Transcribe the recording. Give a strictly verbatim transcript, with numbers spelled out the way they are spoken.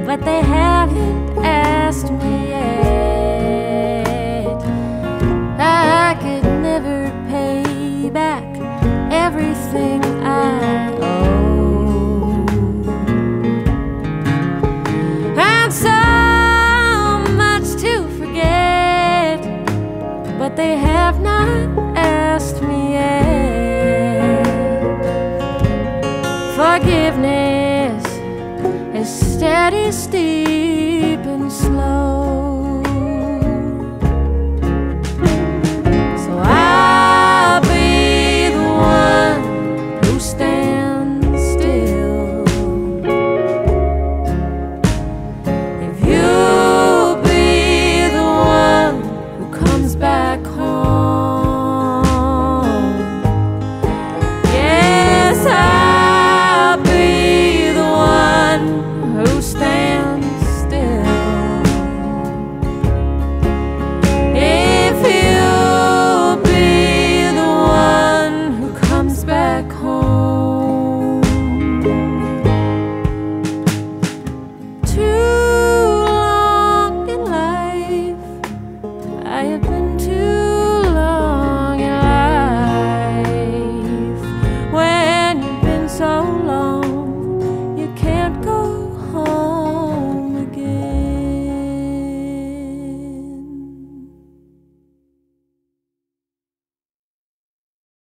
but they haven't asked me yet. I could never pay back everything I owe, and so much to forget, but they have not asked me yet. Forgiveness is steady, steep, and slow, so I'll be the one who stands still if you'll be the one who comes back home. Yes, I'll be the one who stands still if you'll be the one who comes back home. Too long in life I have been too